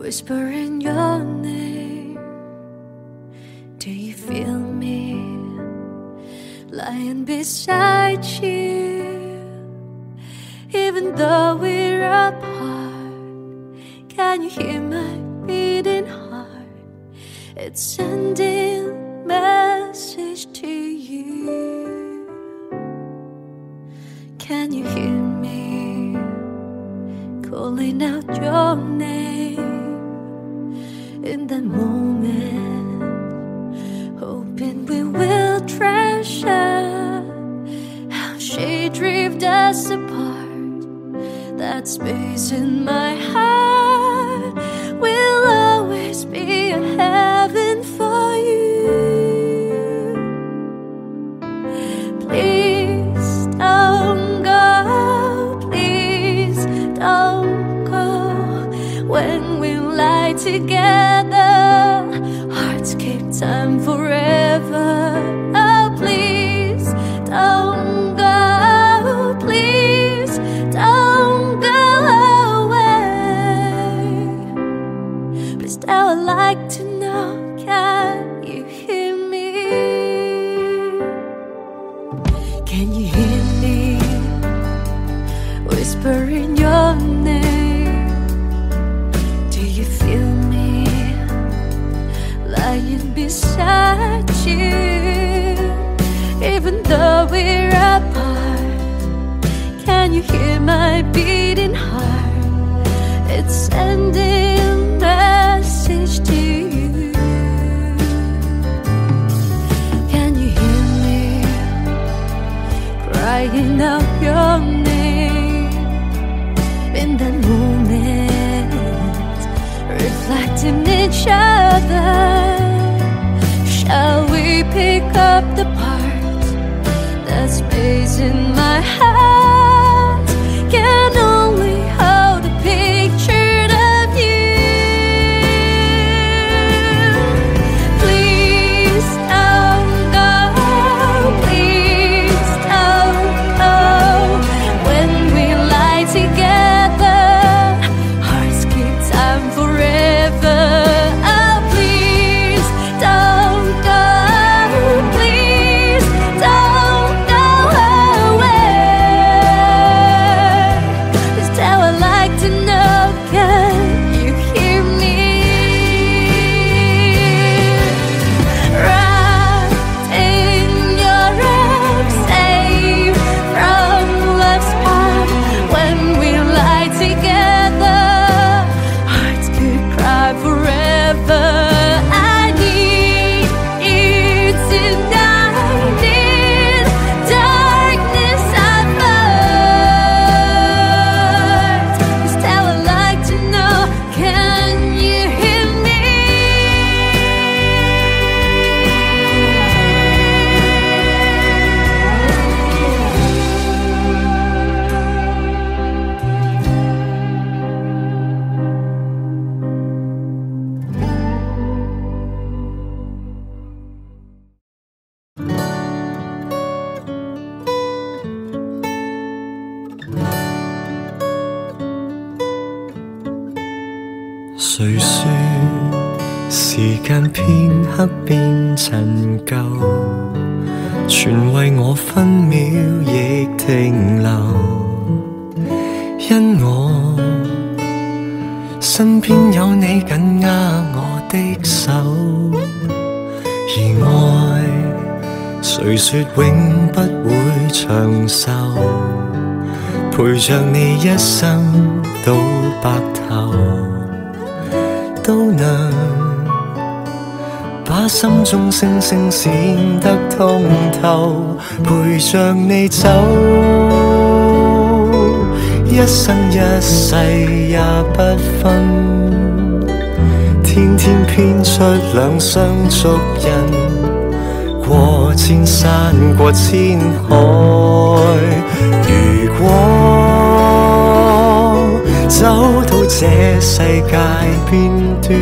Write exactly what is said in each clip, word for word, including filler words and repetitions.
whispering your name. Do you feel me lying beside you? Even though we're apart, can you hear my beating heart? It's sending message to you. Can you hear me calling out your name? In that moment, hoping we will treasure how she drifted us apart. That space in my heart will always be a heaven for you. Please don't go, please don't go. When we lie together, hearts keep time forever. Oh, please don't go, please don't go away. Please tell, I'd like to know, can you hear me? Can you hear me whispering your name? Do you feel me lying beside you? Even though we're apart, can you hear my beating heart? It's sending message to you. Can you hear me crying out your name? In that moment, reflecting each other, shall we pick up the parts? That space in my heart can only hold a picture of you. Please don't go, please don't go. When we lie together, hearts keep time forever. 誰說時間片刻變陳舊，全為我分秒亦停留，因我身邊有你緊握我的手，而愛誰說永不會長壽，陪着你一生到白頭。都能把心中星星閃得通透，陪着你走，一生一世也不分，天天編出兩雙足印，過千山過千海。如果走到這世界邊端，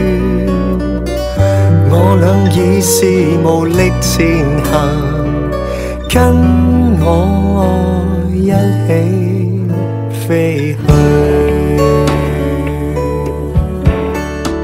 我倆已是無力前行，跟我一起飛去。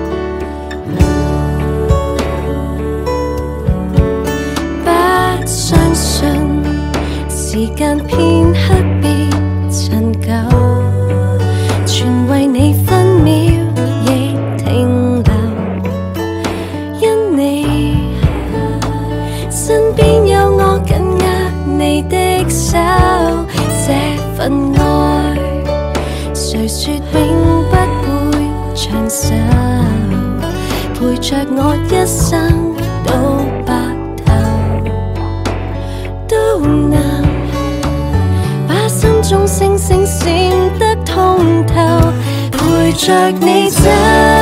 着我一生到白頭都難，把心中星星閃得通透，陪着你走，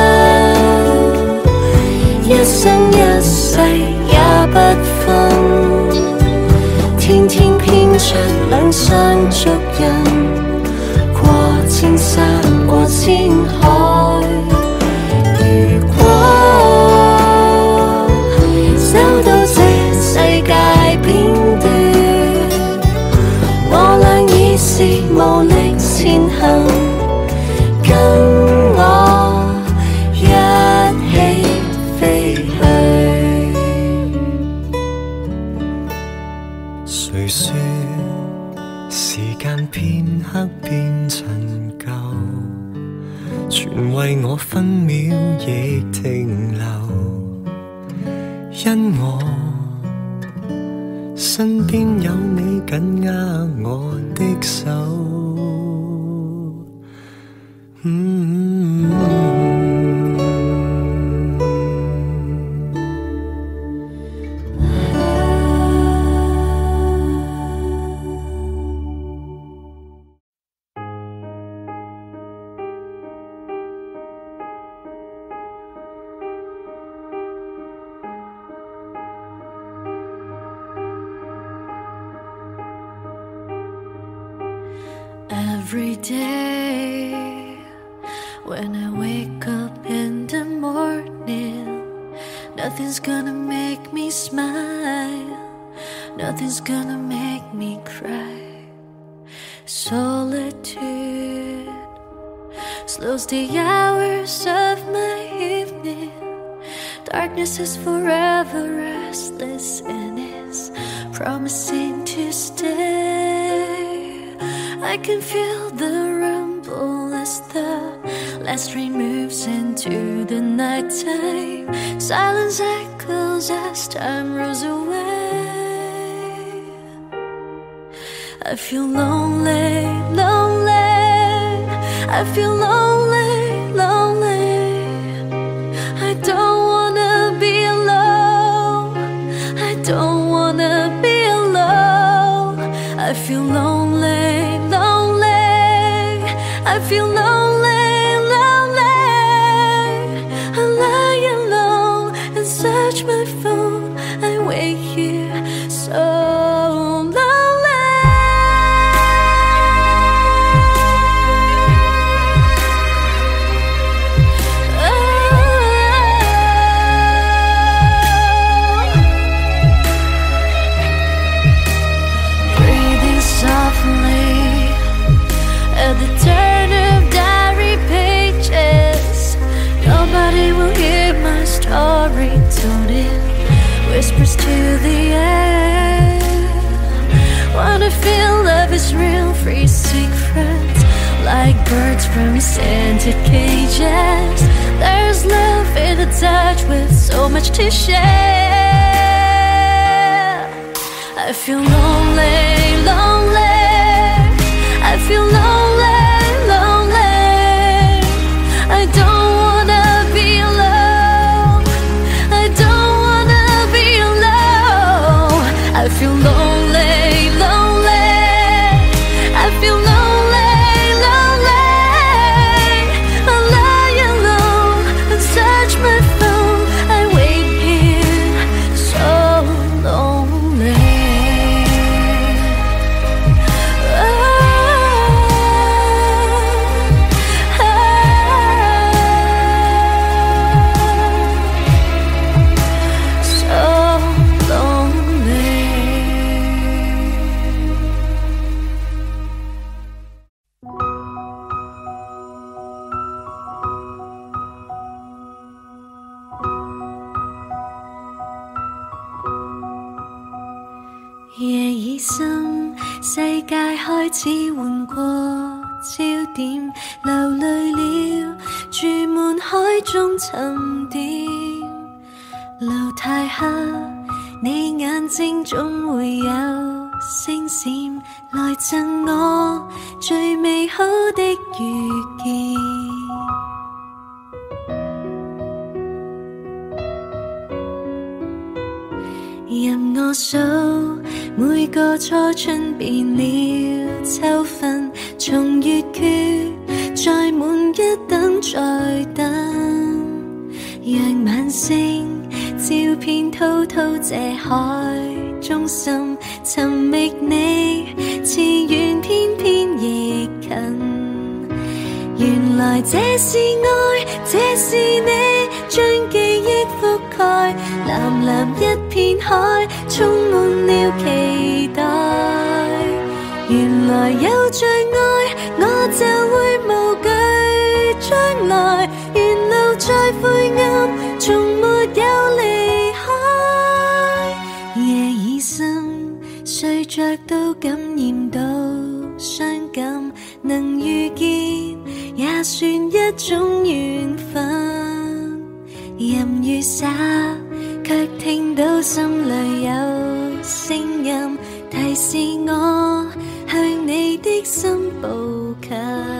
一生一世也不分，天天編出兩雙足印，過千山過千海。如果走到這世界邊端，我倆已是無力前行，跟我一起飛去。 誰說時間片刻變陳舊，全為我分秒亦停留，因我身邊有你緊握我的手。嗯 Every day when I wake up in the morning, nothing's gonna make me smile, nothing's gonna make me cry. Solitude slows the hours of my evening. Darkness is forever restless and is promising to stay. I can feel the rumble as the last train moves into the nighttime. Silence echoes as time rolls away. I feel lonely, lonely. I feel lonely, lonely. I don't wanna be alone. I don't wanna be alone. I feel lonely. I feel lonely, lonely. I lie alone and search my phone. I wait here so lonely. Oh. Breathing softly at the turn of diary pages. Nobody will hear my story told in whispers to the air. Wanna feel love is real, free secrets like birds from scented cages. There's love in a touch with so much to share. I feel lonely, lonely. I feel lonely, lonely. I don't wanna be alone. I don't wanna be alone. I feel lonely, lonely. I feel lonely, lonely. I lie alone and search my phone. I wait here so lonely.夜已深，世界開始換過焦點，流淚了，注滿海中沉澱。路太黑，你眼睛總會有星閃，來贈我最美好的遇見。 我數每個初春變了秋分，從月缺再滿一等再等，讓晚星照遍滔滔這海中心，尋覓你似遠偏偏亦近。原來這是愛，這是你將記憶覆蓋，藍藍一片海充滿了期待。原來有着愛，我就會無懼將來，沿路再灰暗，從沒有離開。夜已深，睡着都感染到傷感，能遇見也算一種緣分。任雨灑，卻聽到心裏有聲音，提示我向你的心步近。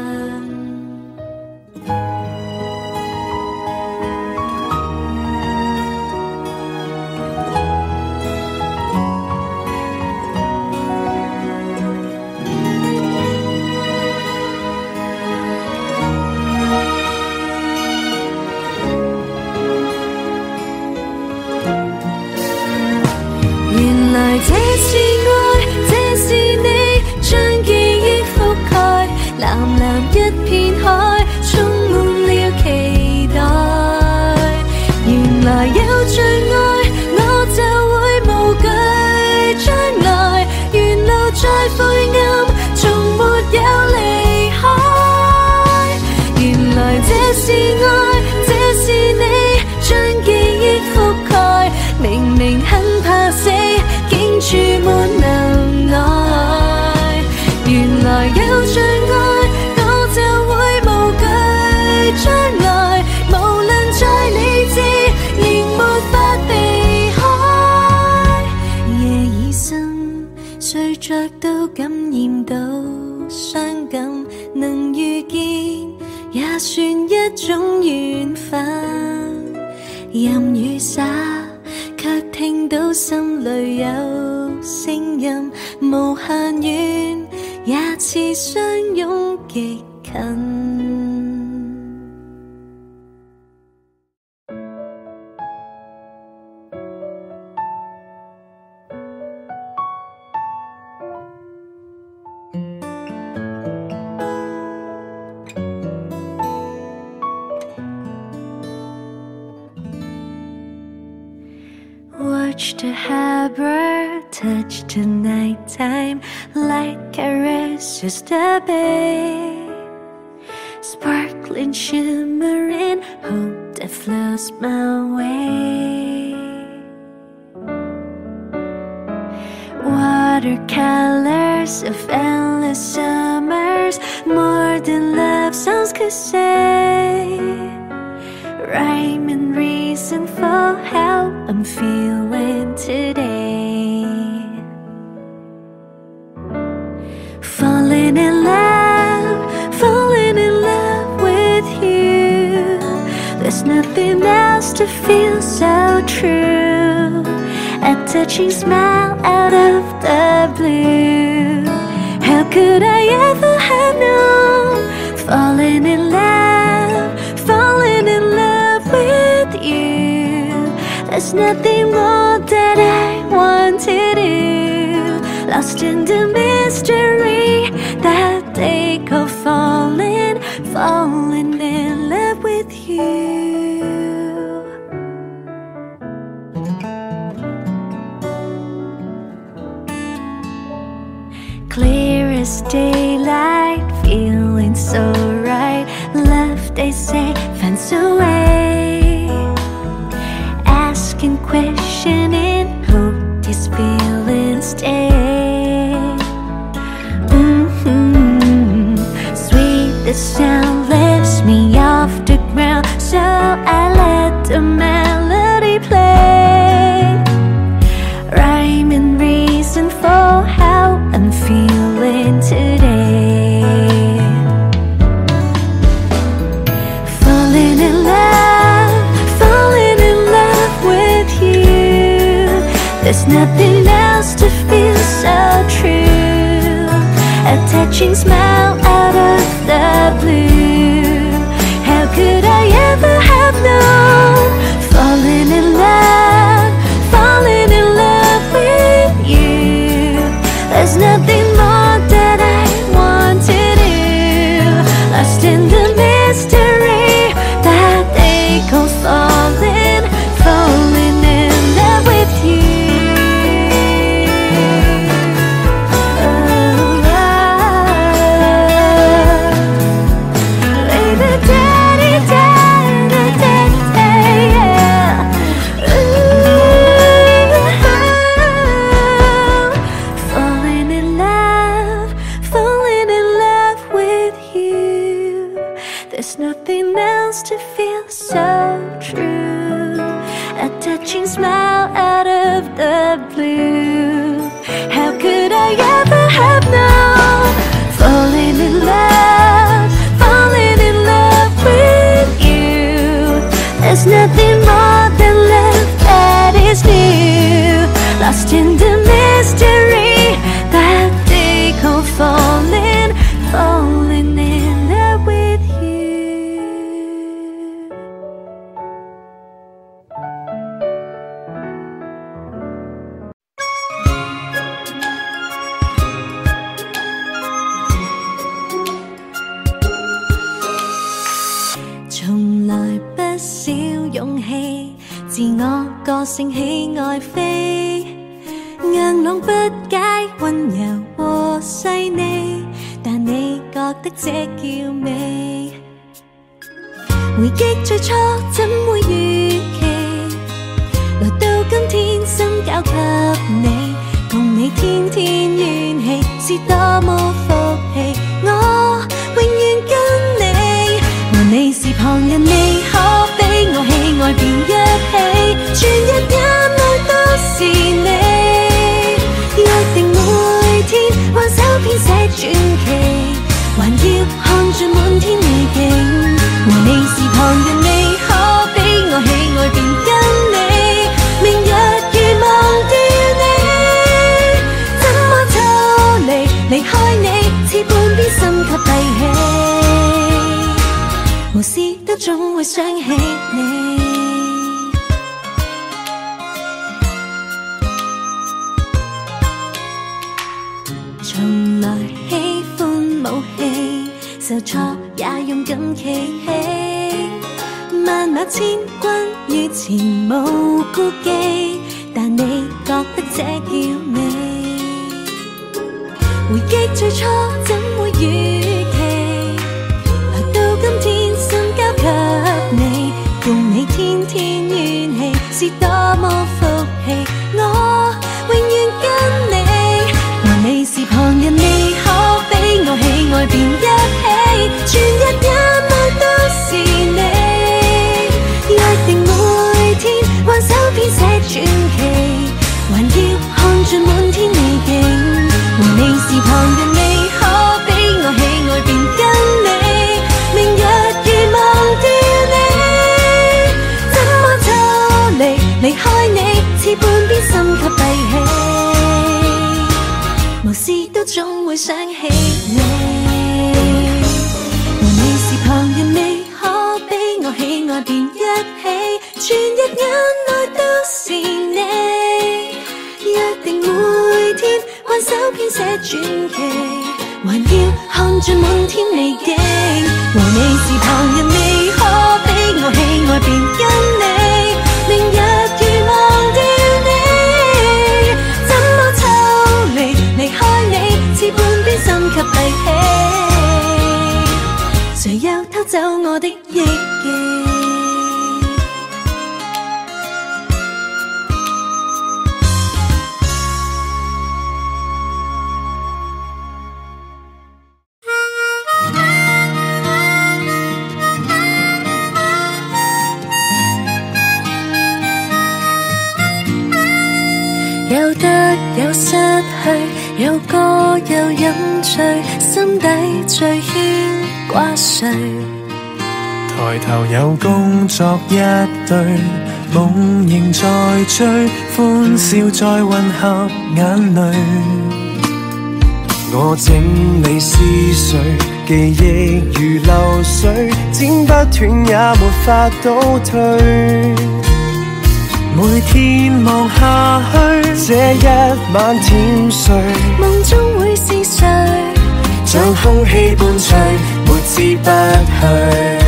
這是愛，這是你將記憶覆蓋，藍藍一片海充滿了期待。原來有着愛，我就會無懼將來，沿路再灰暗，從沒有離開。原來這是愛，這是你將記憶覆蓋，明明很怕死，竟注滿能愛。原來有着愛，我就會無懼將來，無論再理智，仍沒法避開。夜已深，睡着都感染到傷感，能遇見也算一種緣分。任雨灑，卻聽到心裏有聲音，無限遠，也似相擁極近。Watch the harbor touch the nighttime, light caresses the bay, sparkling, shimmering, hope that flows my way. Watercolors of endless summers, more than love songs could say, rhyme and reason for how I'm feeling today. Falling in love, falling in love with you. There's nothing else to feel so true. A touching smile out of the blue. How could I ever have known? Falling in love, falling in love with you. There's nothing more that I want to do. Lost in the mystery that they call falling, falling in love with you. Clear as daylight, feeling so right. Love, they say, finds a way. Asking, questioning, hope these feelings stay. Mm-hmm. Sweet, the sound lifts me off the ground, so I let the melody play. Rhyme and reason for how I'm feeling today. Falling in love, falling in love with you. There's nothing else to feel so true. A touching smile out of the blue. How could I ever have known? Falling in love, falling in love with you. There's nothing more that I want to do. Lost in the mystery that they call falling, falling in love with you. To feel so true. A touching smile out of the blue. How could I ever have known? Falling in love, falling in love with you. There's nothing more than love that is new. Lost in the mystery that they call falling, falling in love with you.自我個性喜愛飛，硬朗不解溫柔和細膩，但你覺得這叫美。回憶最初怎會預期，來到今天心交給你，共你天天怨氣是多麼福氣，我永遠跟你，和你是旁人未可比我喜愛便一起，全日眼內都是你，約定每天挽手編寫傳奇，還要看盡滿天美景，和你是旁人未可比我喜愛便跟你，明日如忘掉你，怎麼抽離離開你，似半邊心給閉氣，無事都總會想起你。從來喜歡武器，受挫也勇敢企起，萬馬千軍於前無顧忌，但你覺得這叫美。回憶最初怎會預期，來到今天心交給你，共你天天怨氣是多麼福氣，我永遠跟你。你是旁人未可比我喜愛便一起，全日眼內都是你，約定每天挽手編寫傳奇，還要看盡滿天美景，和你是旁人未可比我喜愛便跟你，明日如忘掉你，怎麼抽離離開你，似半邊心給閉氣，無事都總會想起你，和你是旁人未可比我喜愛便一起，全日眼內都是你，約定每天挽手編寫傳奇，還要看盡滿天美景，和你是旁人未可比我喜愛便跟你，明日如忘掉你，怎麼抽離離開你，似半邊心給閉氣，誰又偷走我的憶記？有得有失去，有歌有飲醉，心底最牽掛誰？ 抬頭有工作一對， 夢仍在追，歡笑再混合眼淚。我整理思緒，記憶如流水，剪不斷也沒法倒退。每天望下去，這一晚甜睡， 夢中會是誰？ 像空氣伴隨，沒之不去。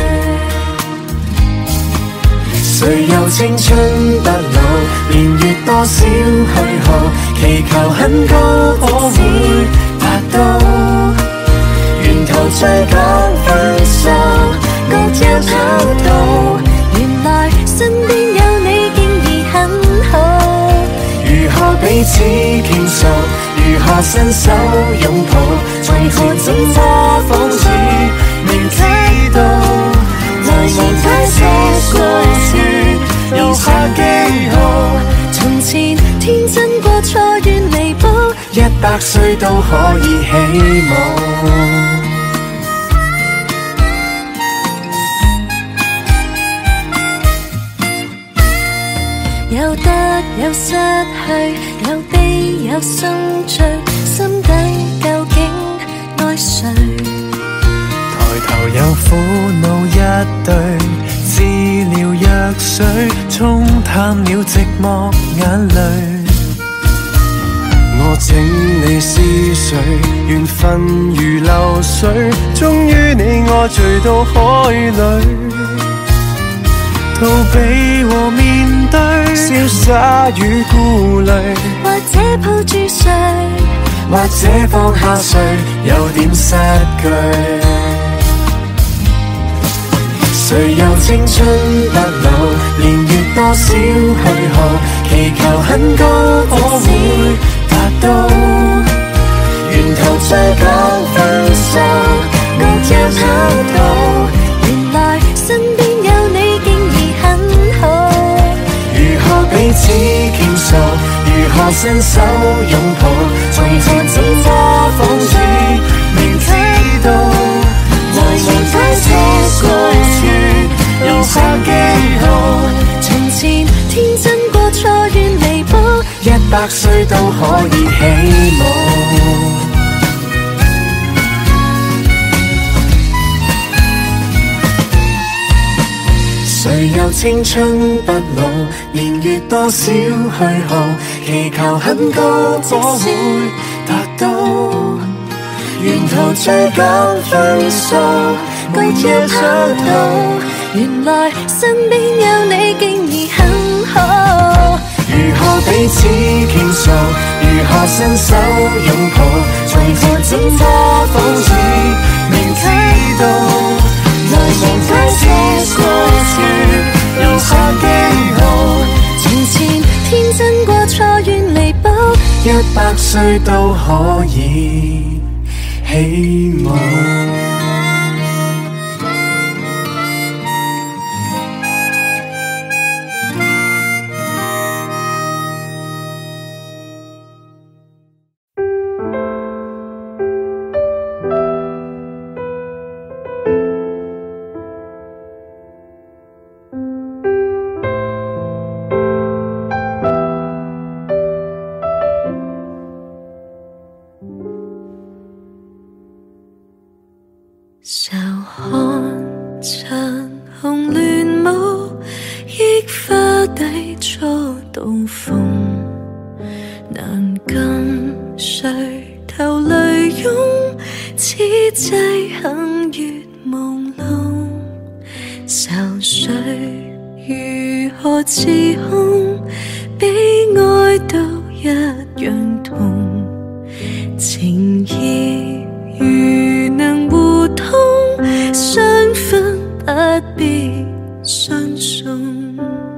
誰又青春不老？年月多少虛耗，祈求很高可會達到。沿途追趕分數， 各有跑道。原來身邊有你竟已很好。 如何彼此傾訴？如何伸手擁抱？為何只多仿似未知道？來忘這些過去，留下記號。 從前天真過，錯願彌補， 一百歲都可以起舞。 有得有失去，有悲有心醉，心底究竟愛誰？ 抬頭有苦惱一對，治療藥水沖淡了寂寞眼淚。我整理思緒，緣分如流水，終於你我醉到海裏。逃避和面對，瀟灑與顧慮， 或者抱住誰， 或者放下誰，有點失據。誰又青春不老？年月多少虛耗，祈求很高可會達到。沿途追趕分數， 各有跑道。原來身邊有你竟已很好。 如何彼此傾訴？如何伸手擁抱？ 為何只多仿似明知道？來忘這些過去，留下記號。 從前天真過，錯願彌補， 一百歲都可以起舞。誰又青春不老？年月多少虛耗，祈求很高可會達到。沿途追趕分數， 各有跑道。原來身邊有你竟已很好。 如何彼此傾訴？如何伸手擁抱？為何只多仿似明知道？來忘這些過去，留下記號。 從前天真過，錯願彌補， 一百歲都可以起舞。 愁看殘紅亂舞，憶花底初到逢，難禁垂頭淚湧，此際幸月朦朧，愁緒如何自控，悲哀都一樣痛，情意如能互通，相分不必相送。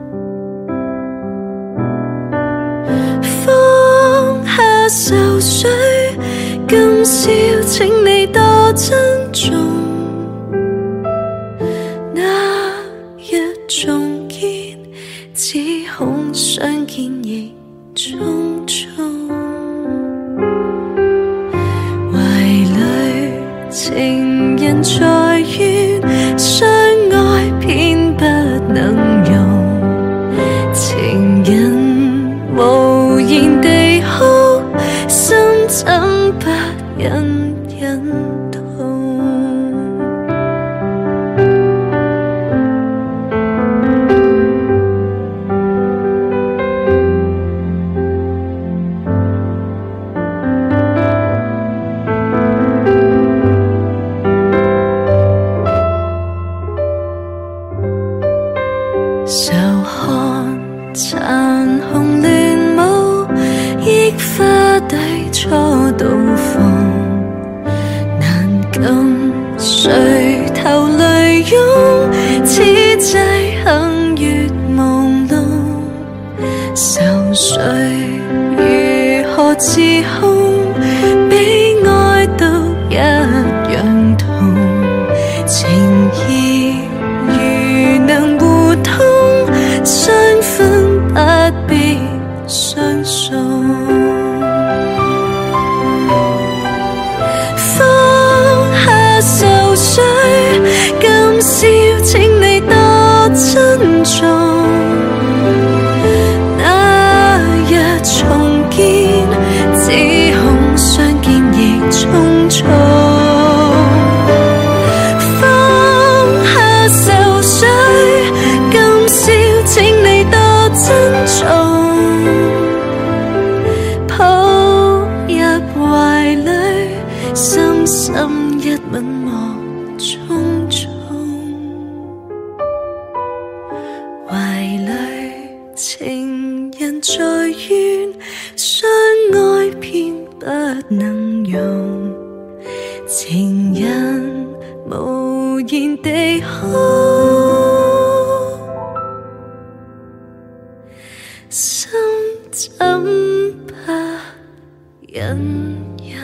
放下愁緒，今宵請你多珍重，那日重見，只恐相見亦匆匆。情人在怨，相愛偏不能容， 愁看殘紅亂舞，憶花底初到訪，難禁垂頭淚湧，此際幸月朦朧，愁緒如何自控，比愛都一樣痛，情意如能互通，相分不必相送。放下愁緒，今宵請你多珍重。那日重見，只恐相見亦匆匆。放下愁緒，今宵請你多珍重。抱入懷裡，深深一吻莫匆匆。懷裡情人在怨，相愛偏不能容，情人無言地哭，心怎不隱隱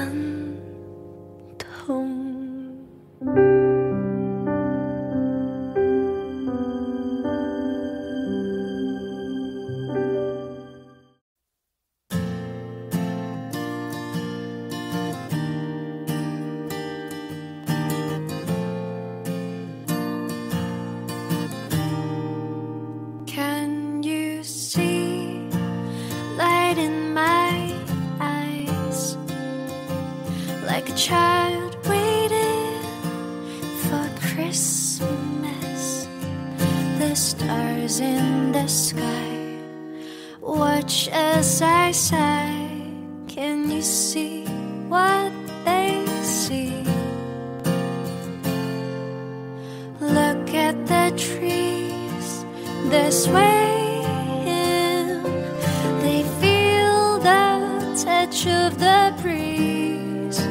痛。Can you see light in my eyes, like a child waiting for Christmas? The stars in the sky watch as I sigh. Can you see what they see? Look at the trees, they're swaying. They feel the touch of the breeze.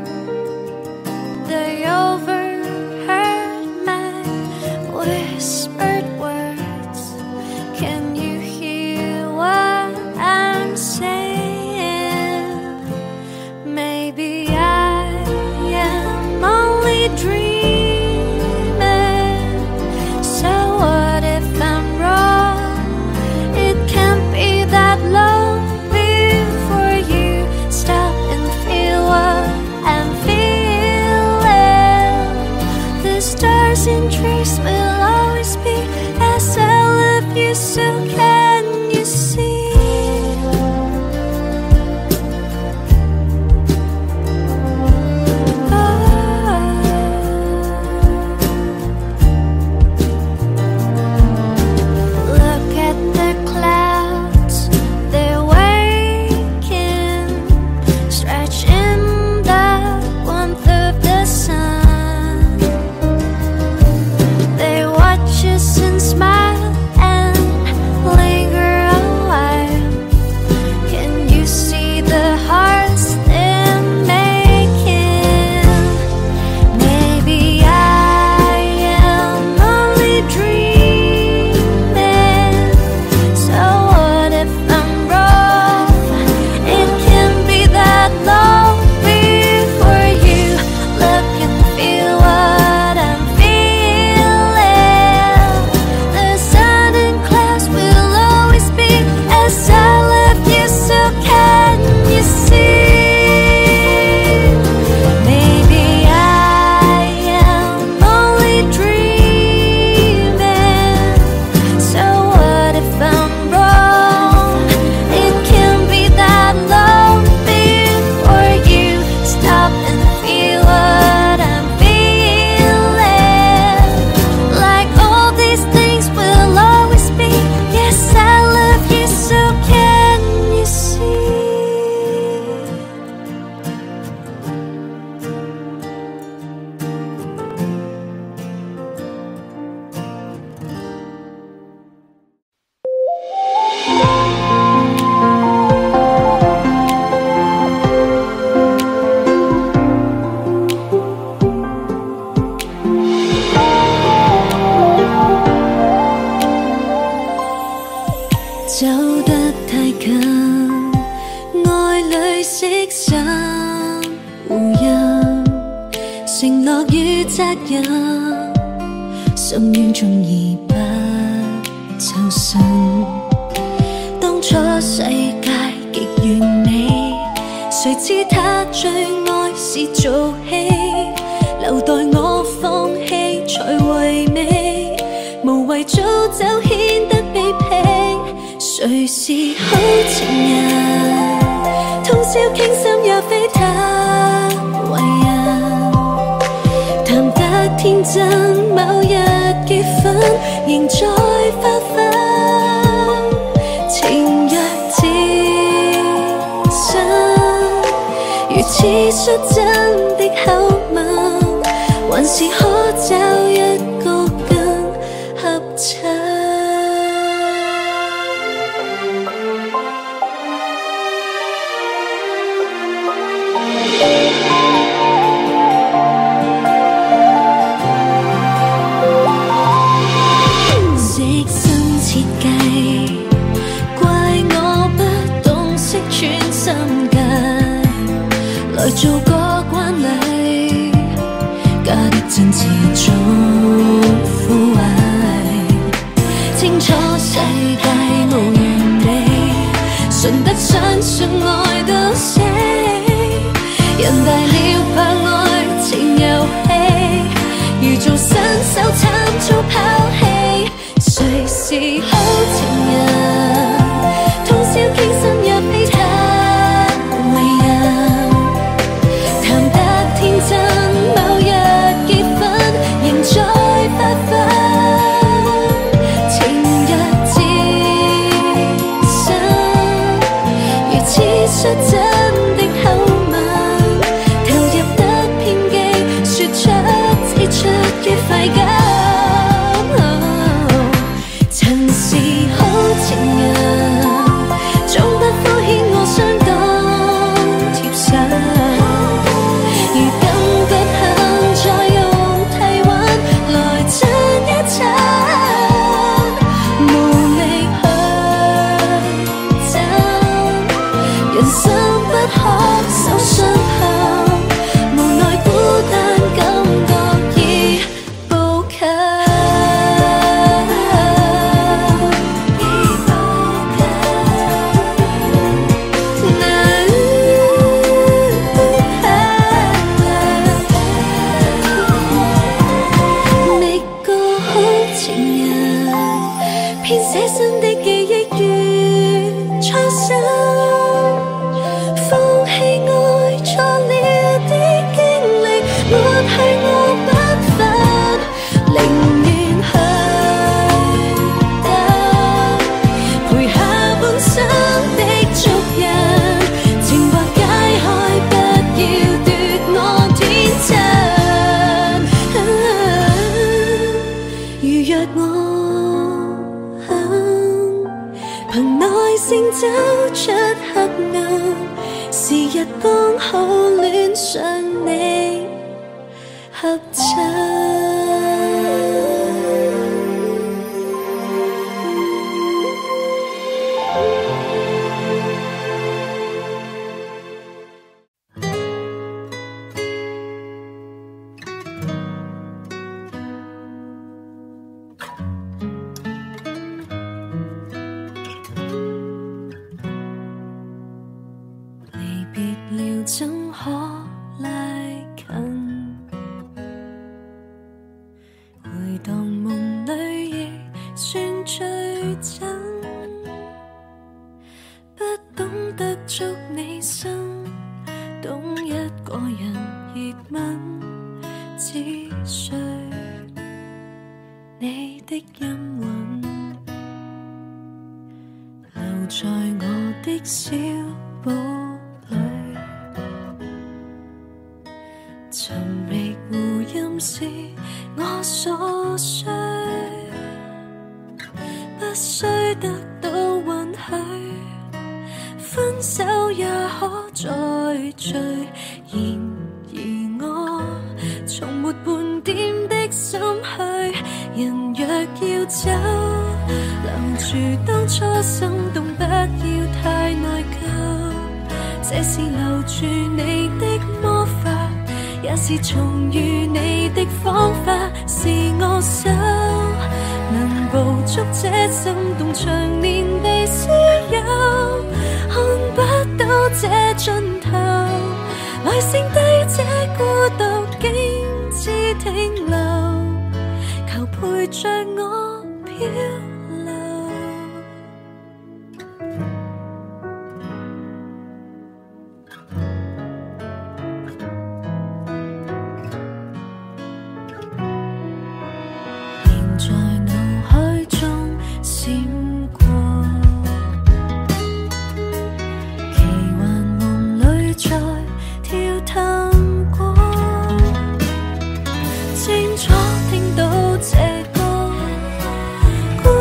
They overheard my whispered words. Can you hear what I'm saying? Maybe I am only dreaming. So what if I'm wrong? It can't be that long before you stop and feel what I'm feeling. The stars and trees will always be as I love you. So can you see? Look at the clouds, they're waking, stretch in the warmth of the sun. They watch us and smile and lean 走顯得卑鄙。誰是好情人？通宵傾心也非他為人，談得天真，某日結婚仍在發奮。情若至深，如此率真的口吻，還是可找一個更合襯。悉心設計，怪我不懂識穿心計，來做個慣例，假的真持續枯萎。清楚世界無完美，純得相信愛到死。人大了怕愛情遊戲，如做新手慘遭拋棄。誰是好情人？通宵傾心也非他為人，談得天真，某日結婚仍在發奮。情若至深，如此率真的口吻，投入得偏激，說出只出於快感。走出黑暗，是日剛好戀上你合襯。怎可拉近？回蕩夢裏亦算最真，不懂得捉你心，懂一個人熱吻，只需你的音韻，留在我的小堡。尋覓回音是我所需，不需得到允許，分手也可再聚。然而我從沒半點的心虛，人若要走，留住當初心動，不要太內疚。這是留住你的魔法，也是重遇你的方法，是我手能捕捉這心動，長年被私有，看不到這盡頭，來剩低這孤獨竟只停留，求陪着我飄。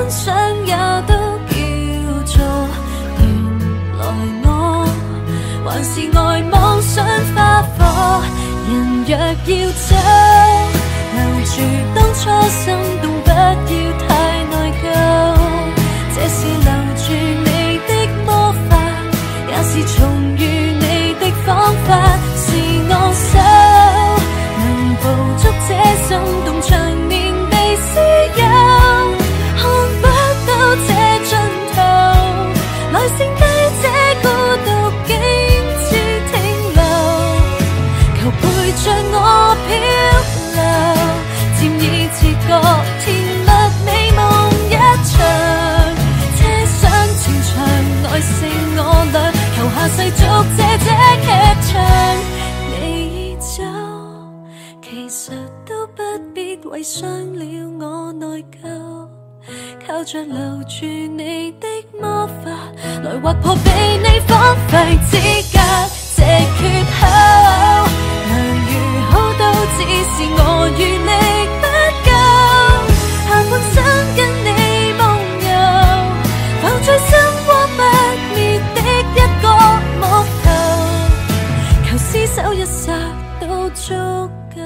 想也都叫做原來我還是愛妄想花火。人若要走，留住當初心動，不要太內疚。這是留住你的魔法，也是重遇你的方法。是我手能捕捉這心動場面被私有，看不到這盡頭，來剩低這孤獨竟只停留。求陪着我漂流，漸已切割甜蜜美夢一場。車廂前場內剩我倆，求下世續這這劇場。你已走，其實都不必為傷了我內疚，靠着留住你的魔法，來劃破被你荒廢之間這缺口。良如好都只是我與力不夠，下半生跟你夢遊，浮在心窩不滅的一個木頭，求廝守一剎都足夠。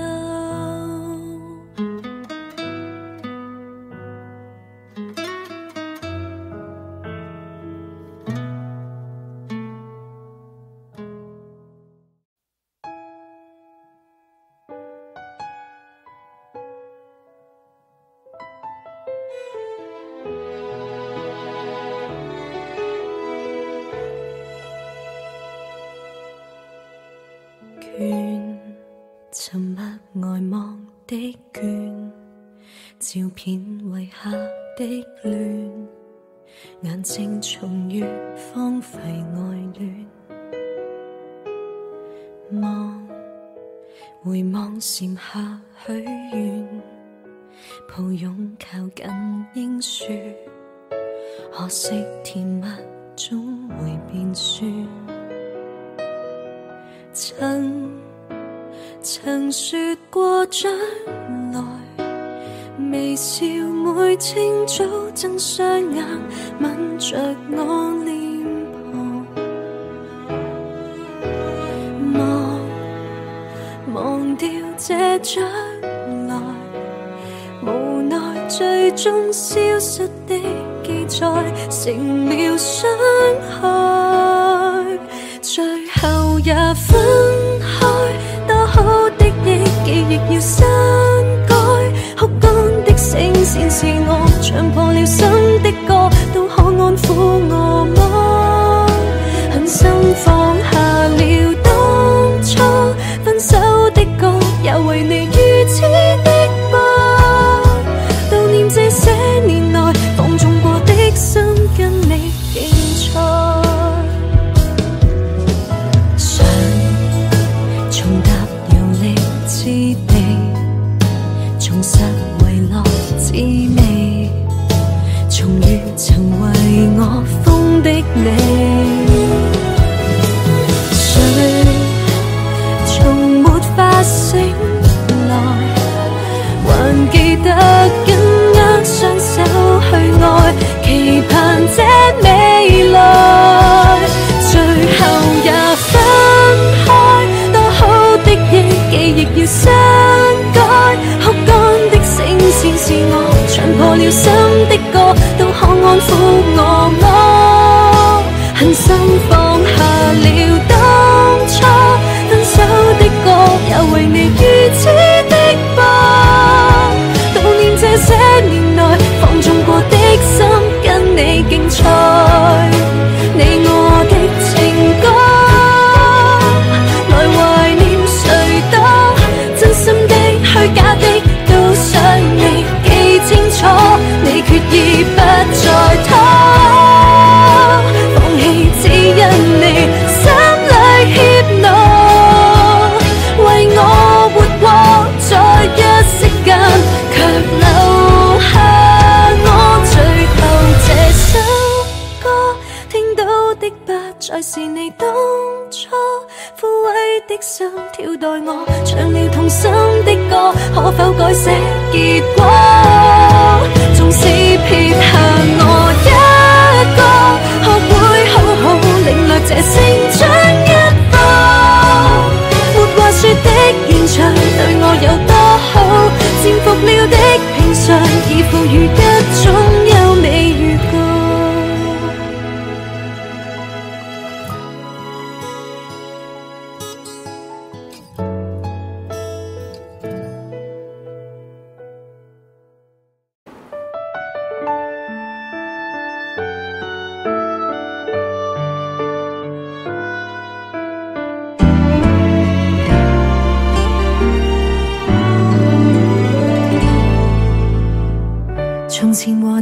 倦，沉默呆望的倦，照片遺下的亂，眼睛重遇荒廢愛戀。望，回望檐下許願，抱擁靠近應説，可惜甜蜜總會變酸。曾曾說過將來，微笑每清早睜雙眼吻着我臉龐，忘忘掉這將來，無奈最終消失的記載成了傷害，最後也分開，多好的憶記亦要刪改，哭乾的聲線是我唱破了心的歌，都可安撫我嗎？狠心放下了當初分手的歌，也為你如此的吧，悼念這些年來放縱過的心跟你競賽。重拾遺落滋味，重遇曾為我瘋的你，誰從沒法醒來，還記得緊握雙手去愛，期盼這未來，最後也分開，多好的憶記亦要刪改，哭乾的聲線是我唱破了心的歌，都可安撫我嗎？狠心放下了當初分手的歌，也為你如此的吧，悼念這些年來放縱過的心跟你競賽，你我的情歌，來懷念誰多真心的虛假的都想你記清楚，你決意不再拖，放棄只因你心裏怯懦，為我活過在一息間，卻留下我最後這首歌，聽到的不再是你當初枯萎的心跳待我，唱了痛心的歌，可否改寫結果？縱使撇下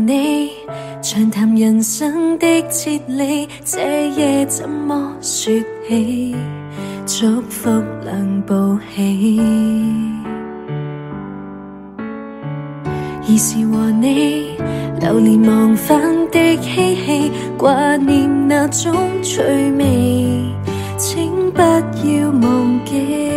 你長談人生的哲理，這夜怎麼說起？祝福兩部戲，兒時和你流連忘返的嬉戲，掛念那種趣味，請不要忘記。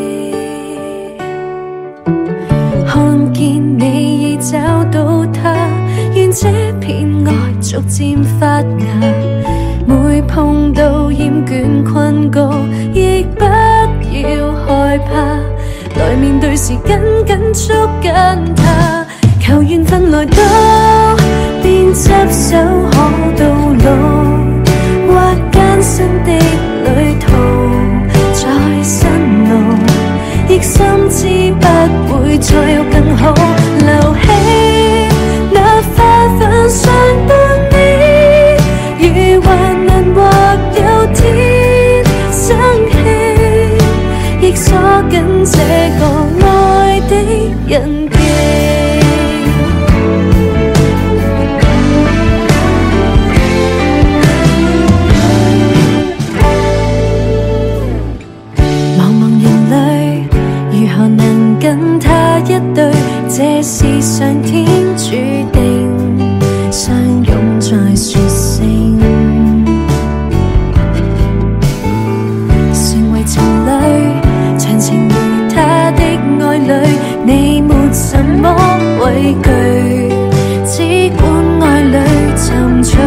看見你已找到他，願這片愛逐漸發芽。每碰到厭倦困局，亦不要害怕，來面對時緊緊捉緊他。求緣分來到，便執手可到老，或艱辛的旅途再辛勞，亦深知不會再有更好。留起那花粉相伴你，如患難或有天生氣，亦鎖緊這個愛的印記。跟他一對，這是上天注定，相擁在說聲，成為情侶，長情如他的愛侶，你沒什麼畏懼，只管愛侶沉醉。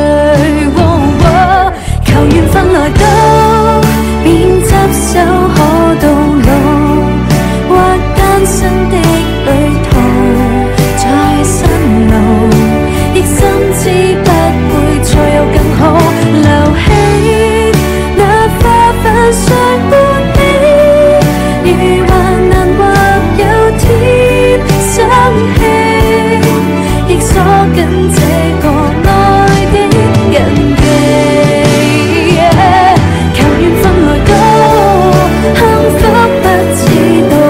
求緣分來到，便執手可到老。艱辛的旅途再辛勞，亦深知不會再有更好。留起那花粉相伴你，如患難或有天生氣，亦鎖緊這個愛的印記。求緣分來到，幸福不知道。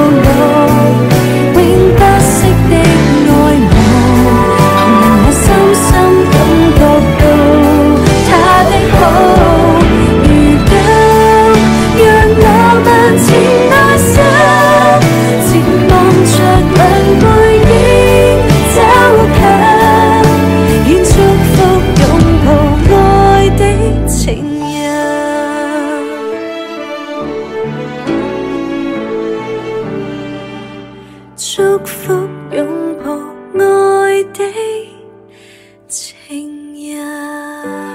祝福擁抱愛的情人。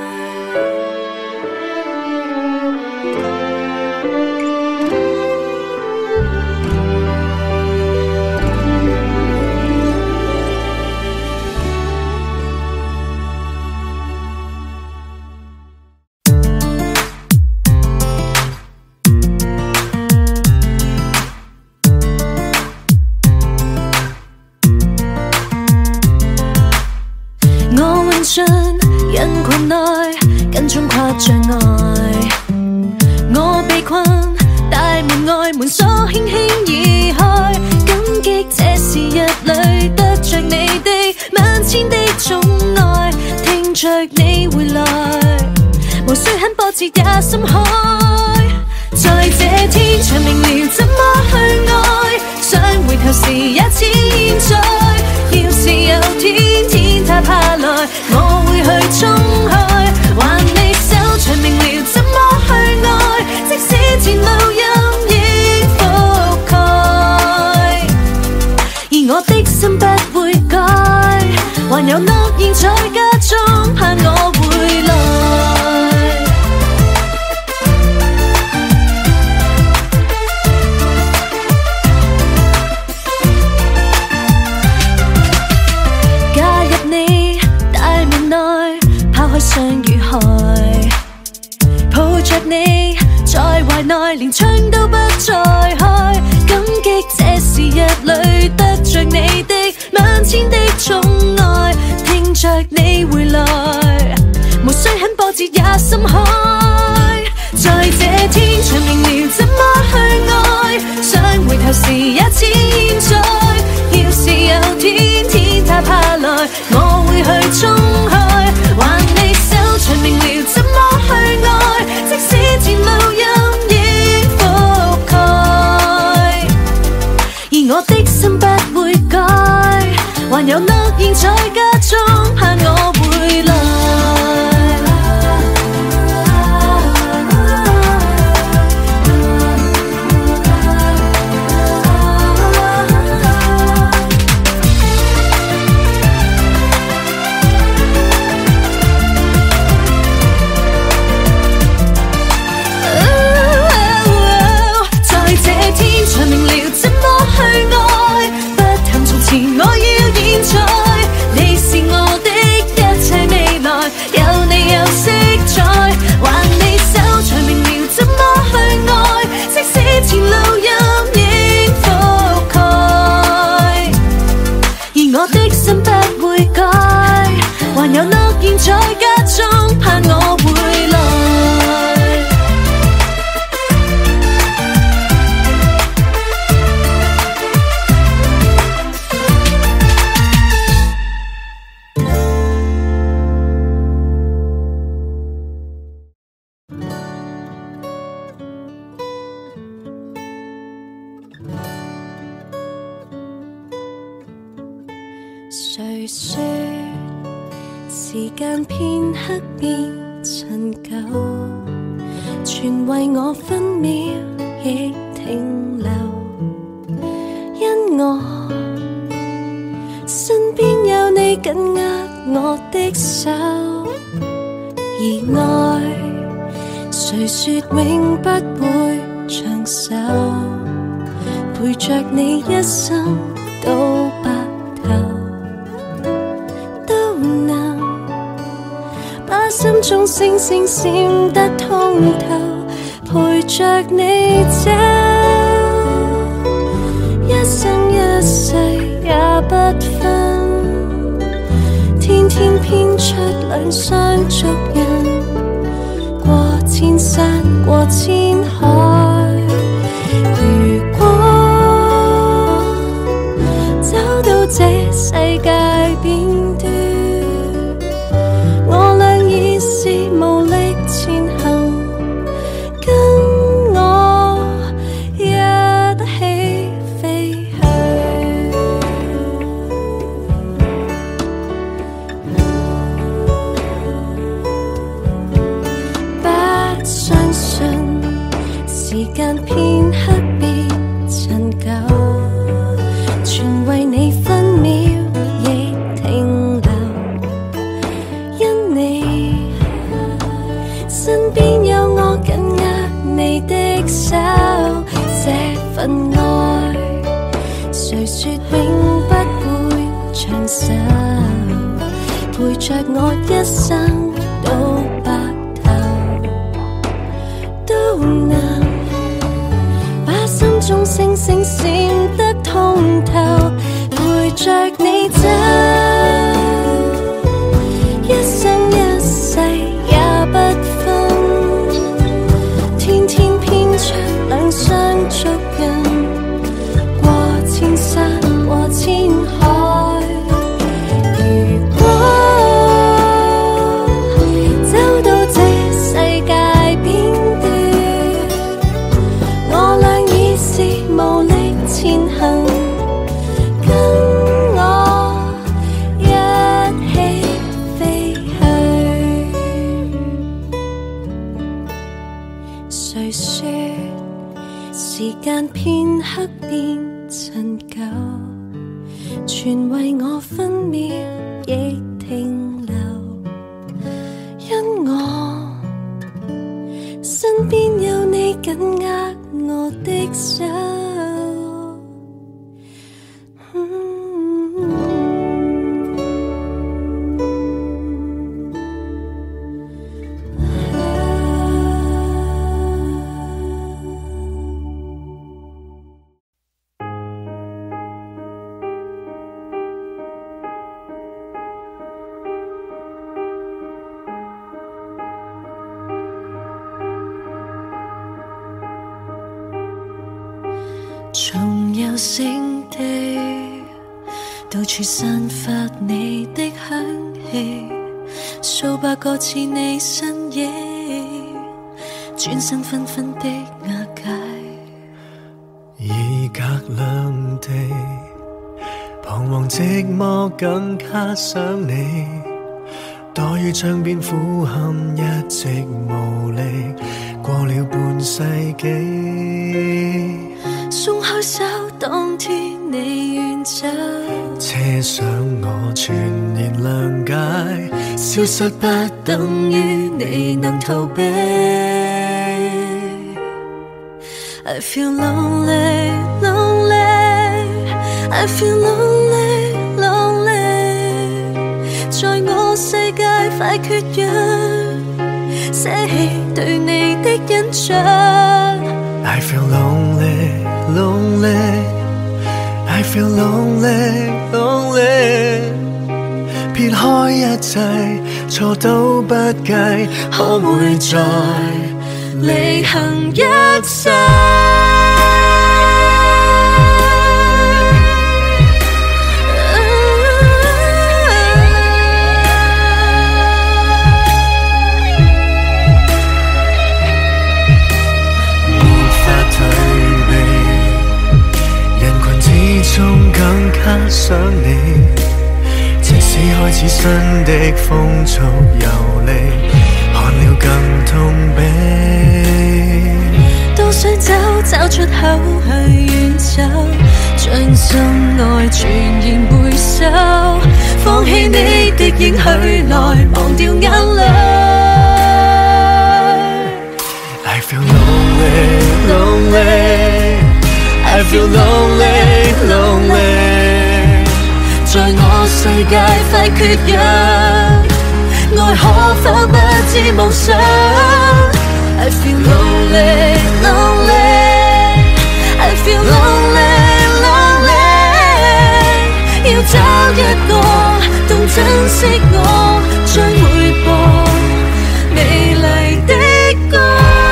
進人群內，跟蹤跨障礙，我被困大門外門鎖輕輕移開，感激這時日裏得着你的萬千的寵愛，聽着你回來，無需很波折也心開。在這天長明了怎麼去愛，想回頭時也似現在，要是有天天他怕來，我會去衝開，還你手長明了怎麼去愛，即使前路陰影覆蓋，而我的心不會改，還有諾言在家中盼我回來。相遇海，抱着你在懷內，連窗都不再開，感激這時日裏得着你的萬千的寵愛，聽着你回來，無需很波折也心開。在這天長明了怎麼去愛，想回頭時也似現在，要是有天天他怕來，我會去衝開，還你手隨明了怎麼去愛，即使前路陰影覆蓋，而我的心不會改，還有諾言在家中盼我回來。有諾言在家中盼我回來。誰說時間片刻變陳舊，全為我分秒亦停留，因我身邊有你緊握我的手，而愛誰說永不會長壽，陪着你一生到白頭。心中星星閃得通透，陪着你走，一生一世也不分，天天編出兩雙足印，過千山過千海。如果走到這世界邊端，是無力前行，跟我一起飛去。不相信時間片刻變陳舊，全為你分秒亦停留，因你身邊有我緊握你的手，這份愛誰說永不會長壽，陪着我一生到白頭，都能把心中星星閃得通透，陪着你走，一生一世也不分，天天編出兩雙足印，過千山過千海。如果走到這世界邊端，我倆已是無力前行，跟我一起飛去。誰說時間片刻變陳舊，全為我分秒亦停留，因我身邊有你緊握我的手。從有聲的到處散發你的香氣，數百個似你身影，轉身紛紛的瓦解。 已隔兩地，彷徨寂寞更加想你，躲於窗邊俯瞰一直無力，過了半世紀。 鬆開手，當天你遠走， 車上我全然諒解，消失不等於你能逃避。 I feel lonely, lonely, I feel lonely, lonely， 在我世界快缺氧，捨棄對你的印象。 I feel lonely, lonely, I feel lonely, lonely， 撇開一切，錯都不計，可會再離行一世？更加想你，即使開始新的風俗遊離，看了更痛悲。 都想走，找出口去遠走，將心愛全然回收，放棄你的應許來忘掉眼淚。 I feel lonely, lonely, I feel lonely, lonely， 在我世界快缺氧，愛可否不知妄想 I feel lonely, lonely, I feel lonely, lonely， 要找一個懂珍惜我，將會播美麗的歌。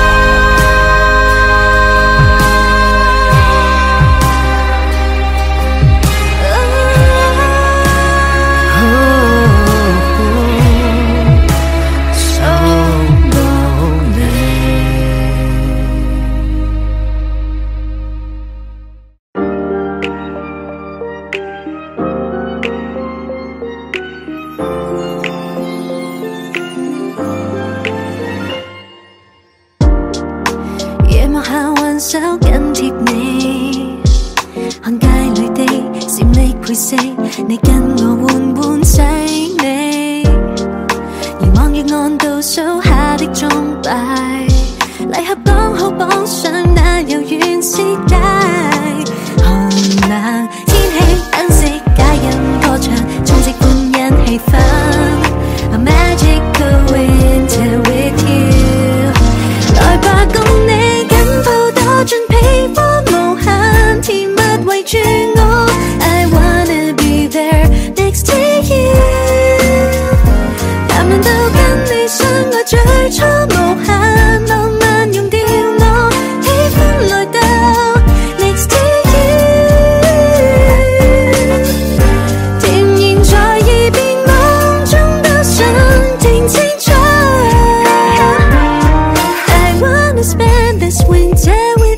手緊貼你，看街裏的閃爍配色，你跟我換換細味，凝望月岸倒數下的鐘擺，禮盒剛好綁上那遙遠世界，寒冷天氣燈飾皆因歌唱，充斥歡欣氣氛 A magical winter with you， 來吧共你緊抱多進被窩，無限甜蜜圍住我 I wanna be there next to you， 談論到跟你相愛最初無限浪漫，用掉我喜歡來到 next to you， 甜言在耳邊夢中都想聽清楚 I wanna spend this winter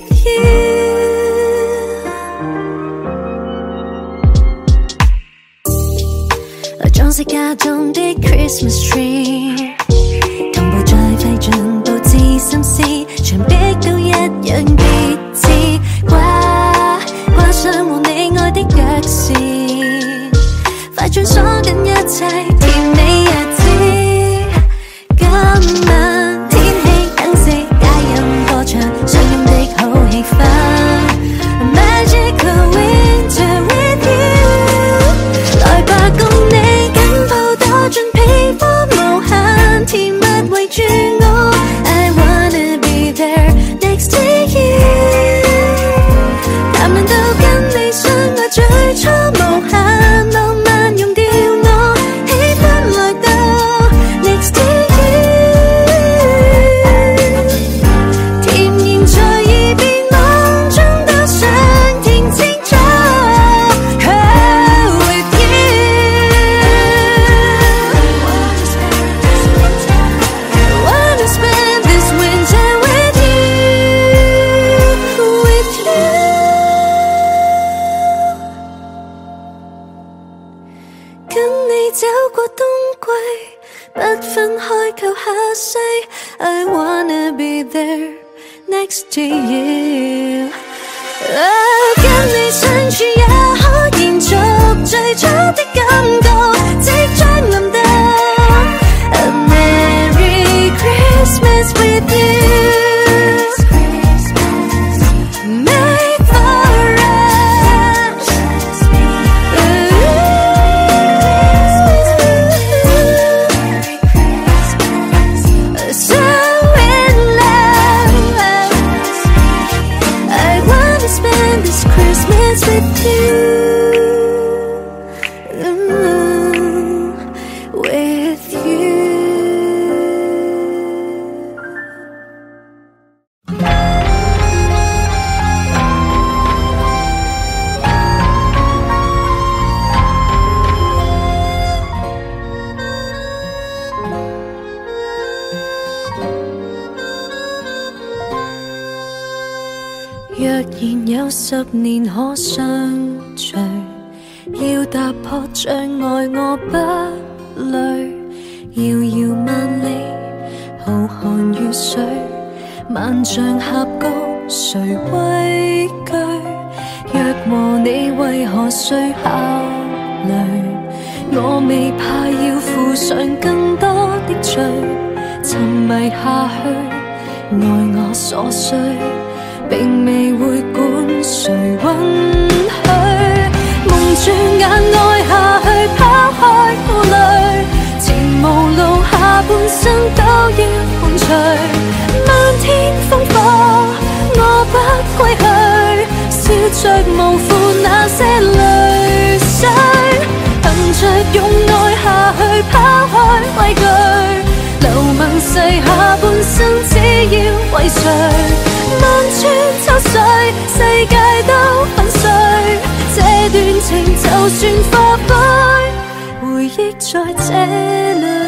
裝飾家中的 Christmas tree， 同步再揮進佈置心思，牆壁都一樣別致，掛掛上和你愛的鑰匙，快進鎖緊一切甜美日子。今晚天氣燈飾皆因歌唱，相擁的好氣氛 A magical winter with you， 來吧共你進被窩無限不分開求下世 I wanna be there next to you 跟你相處也可延續最初的感覺即將臨到 A Merry Christmas with you若然有十年可相聚，要踏破障礙我不累，遙遙萬里，浩瀚雨水，萬丈峽谷誰畏懼？若和你為何需考慮？我未怕要負上更多的罪，沉迷下去，愛我所需。並未會管誰允許，蒙住眼愛下去，拋開顧慮，前無路下半生都要伴隨。漫天烽火，我不歸去，笑着無負那些淚水，憑着用愛下去，拋開畏懼，流氓世下半生只要為誰？萬川秋水，世界都粉碎。這段情就算化灰，回憶在這裏。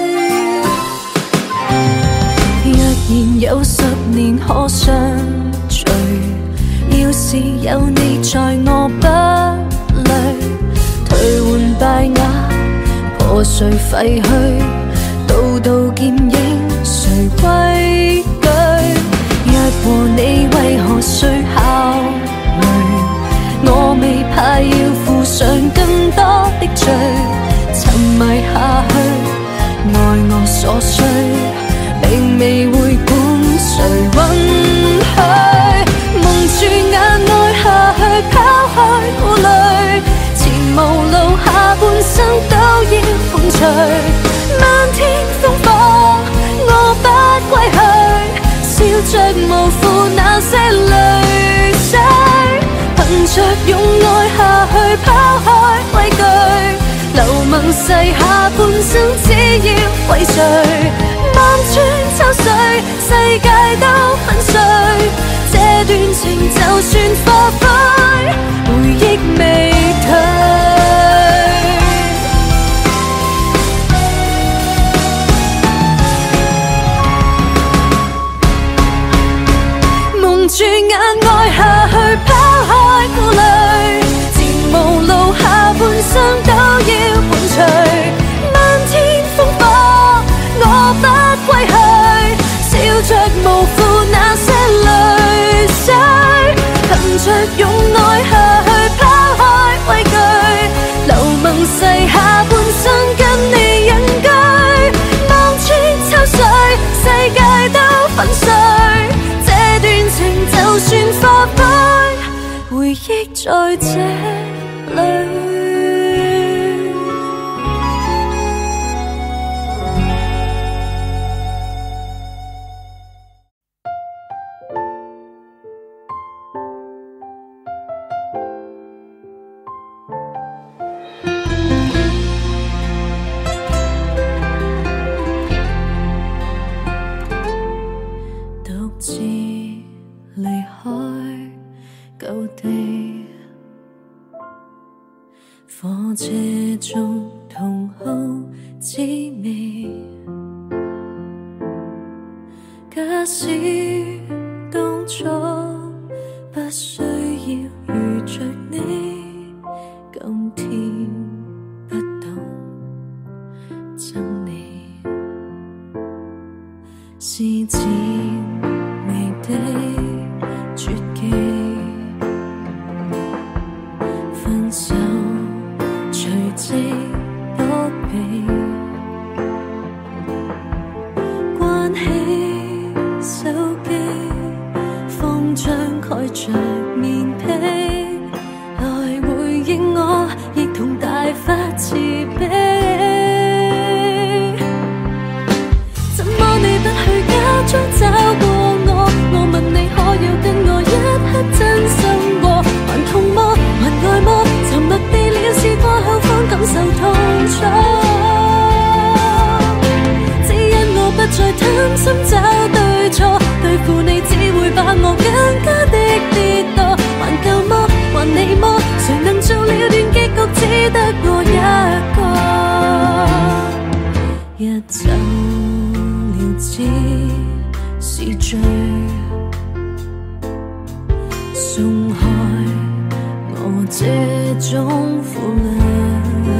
若然有十年可相聚，要是有你在我不累，頹垣敗瓦，破碎廢墟，道道劍影誰畏懼？若和你為何需考慮？我未怕要負上更多的罪，沉迷下去，愛我所需，並未會管誰允許。蒙住眼愛下去，拋開顧慮，前無路下半生都要伴隨。漫天烽火，我不歸去。笑着無負那些淚水，憑着用愛下去，拋開畏懼，流氓世下半生只要為誰？萬川秋水，世界都粉碎，這段情就算化灰，回憶未退。蒙住眼愛下去，拋開顧慮，前無路下半生都要伴隨。漫天烽火，我不歸去，笑着無負那些淚水，憑着用愛下去，拋開畏懼，流氓世下半生跟你隱居。望穿秋水，世界都粉碎。就算化灰，回憶在這裏。獨自離開舊地，火車中同好滋味。假使當初不需要遇着你，今天不懂憎你。 是漸微的絕技，分手隨即不避，關起手機，慌張蓋着面皮，來回應我，亦同大發慈悲。假裝找過我，我問你可有跟我一刻真心過？還痛麼？還愛麼？沉默地了事過後方感受痛楚，只因我不再貪心找對錯，對付你只會把我更加的跌墮。還夠麼？還你麼？誰能做了段結局，只得我一個，一走了之是罪，鬆開我這種負累，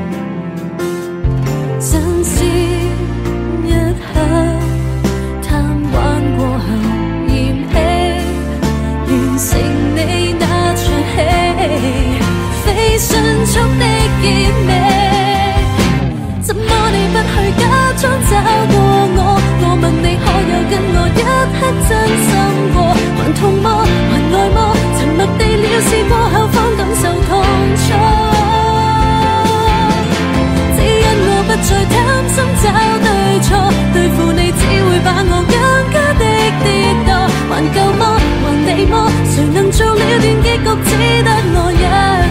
珍惜一刻，貪玩過後嫌棄，完成你那場戲，非迅速的結尾。怎麼你不去假裝找過我？我問你可有跟我一刻真心過？還痛麼？還愛麼？沉默地了事過後方感受痛楚，只因我不再貪心找對錯，對付你只會把我更加的跌墮。還夠麼？還你麼？誰能做了段結局，只得我一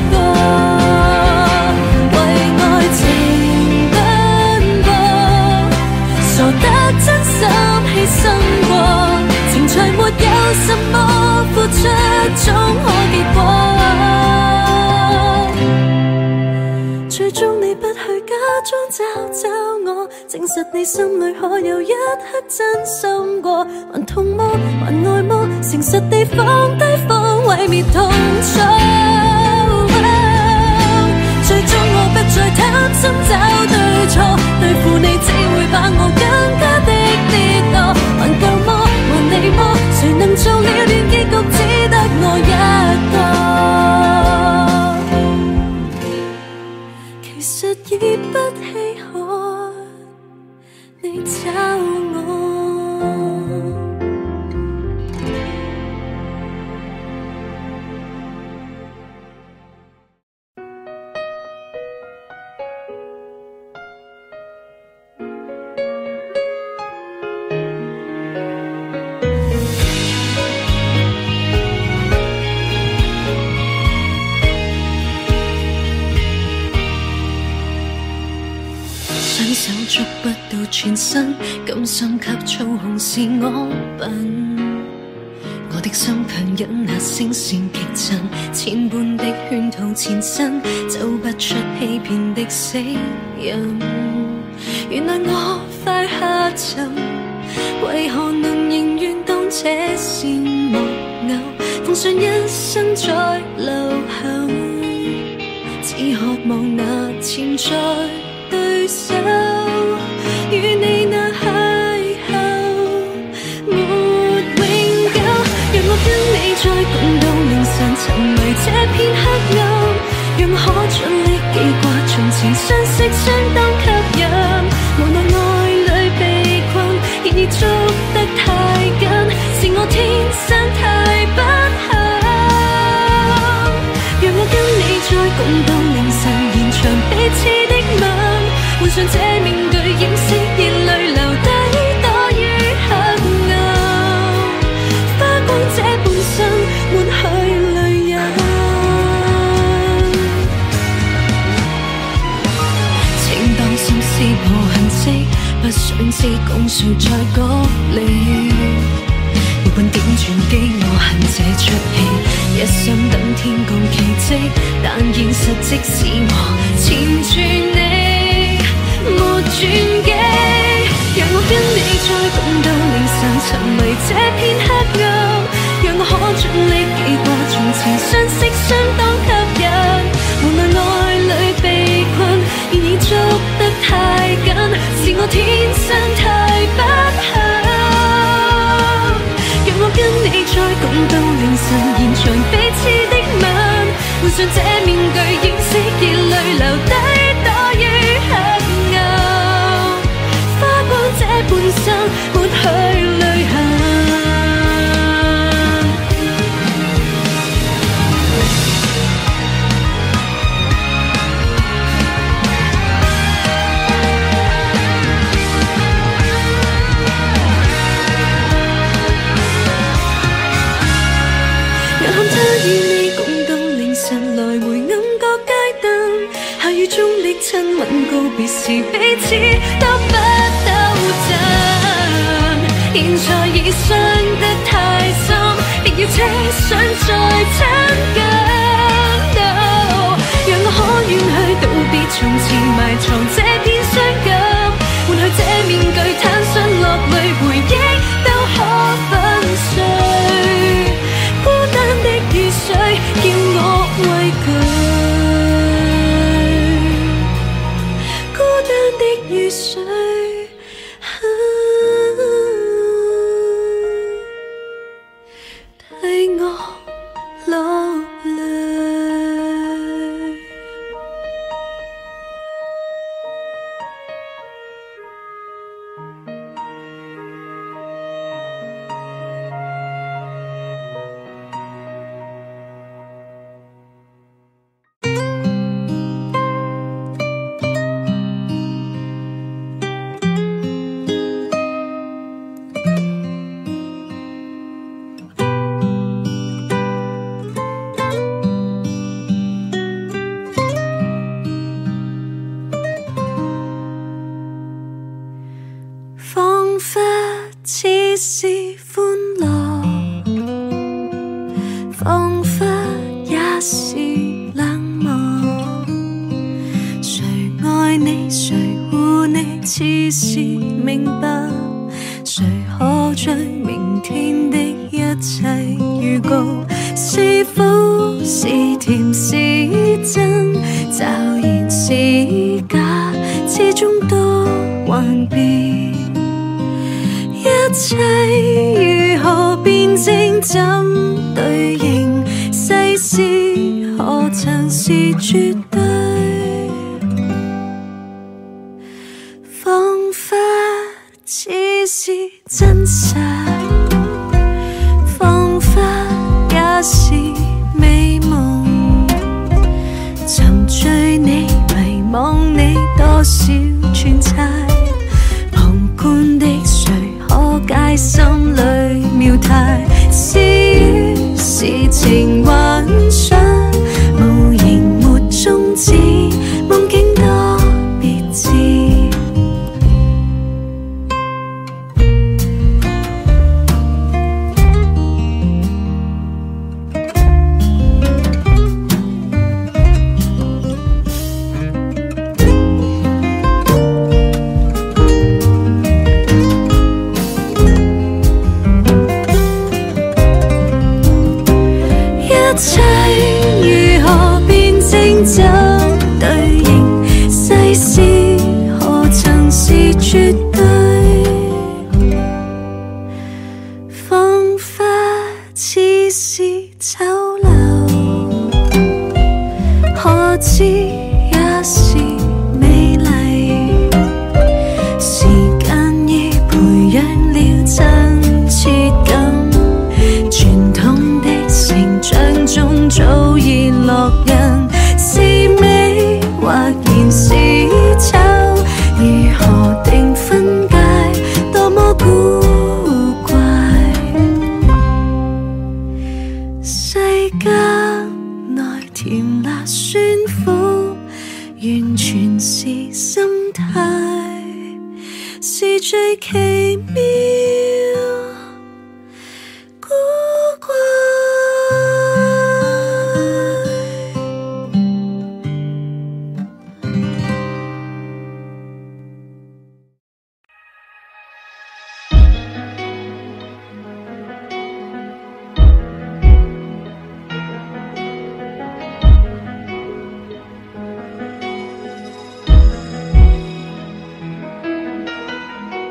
個，為愛情奔波，傻得真心犧牲過，情才沒有什麼付出總可結果。最終你不去假裝找找我，證實你心裏可有一刻真心過。還痛麼？還愛麼？誠實地放低方毀滅痛楚。最終我不再貪心找對錯，對付你只會把我更加的跌墮。還夠麼？還你麼？誰能做了段結局，只得我一個。其實已不稀罕你找我。手捉不到全身，甘心給操控是我笨。我的心強忍那聲線極震，千般的圈套纏身，走不出欺騙的死人。原來我快下沉，為何能仍願當這是木偶，奉上一生再流行，只渴望那潛在對手與你那邂逅沒永久，讓我跟你再共度凌晨，沉迷這片黑暗，讓我可盡力記掛從前相識相當吸引，無奈愛裏被困，然而捉得太緊，是我天生太不幸，讓我跟你再共度凌晨，延長彼此的吻，換上這面具掩飾熱淚流低躲於黑暗，花光這半生抹去淚印，請當心撕破痕跡，不想知共誰在角力，沒半點轉機我恨這出戲，一心等天降奇蹟，但現實即使我纏住你沒轉機，讓我跟你再共度凌晨，沉迷這片黑暗，讓我可盡力記掛從前相識相當吸引，無奈愛裏被困，然而捉得太緊，是我天生太不幸， 神延長彼此的吻，換上這面具掩飾熱淚，留低躲於黑暗，花光這半生抹去淚痕。與你共度凌晨，來回暗角街燈，下雨中的親吻告別時，彼此都不抖震。現在已傷得太深，別要奢想再親近。No， 讓我可遠去道別從前，埋藏這片傷感，換去這面具，坦率落淚，回憶都可粉碎。孤單的雨水叫我畏懼，孤單的雨水，替我落淚。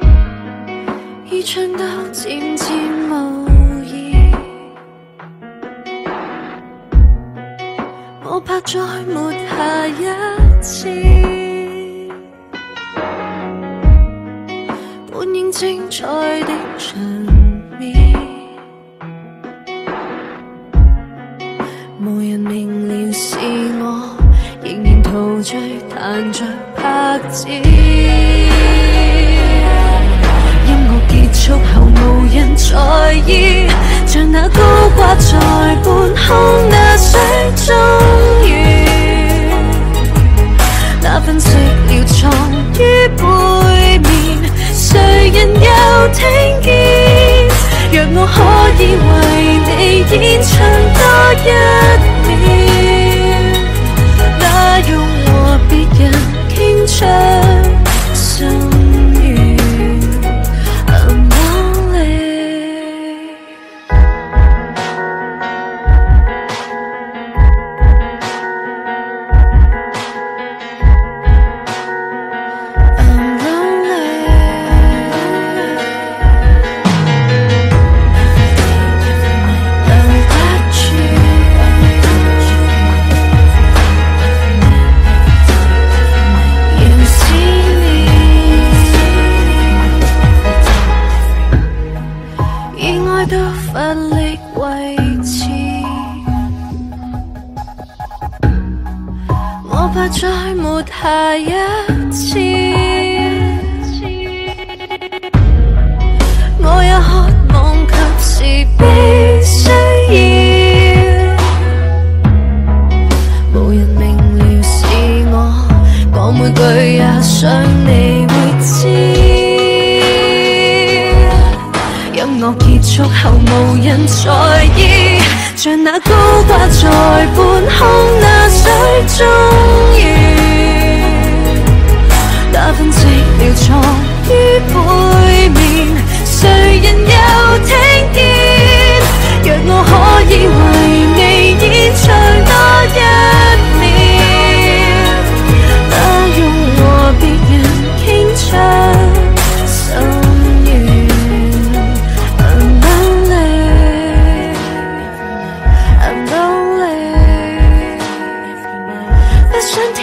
唱到漸漸無意， 再沒下一次。本應精彩的場面，無人明了是我，仍然陶醉彈着拍子。音樂結束後無人在意，像那高掛在半空那水中魚，那份食了藏於背面，誰人又聽見？若我可以為你演唱多一遍，那用和別人傾出心願。I'm lonely， I'm lonely。都乏力維持，我怕再沒下一次。我也渴望及時被需要，無人明了是我，講每句也想你會知。音樂結束後無人在意，像那高掛在半空那水中魚，那份寂寥藏於背面，誰人又聽見？若我可以為你演唱多一遍，那用和別人傾出心。想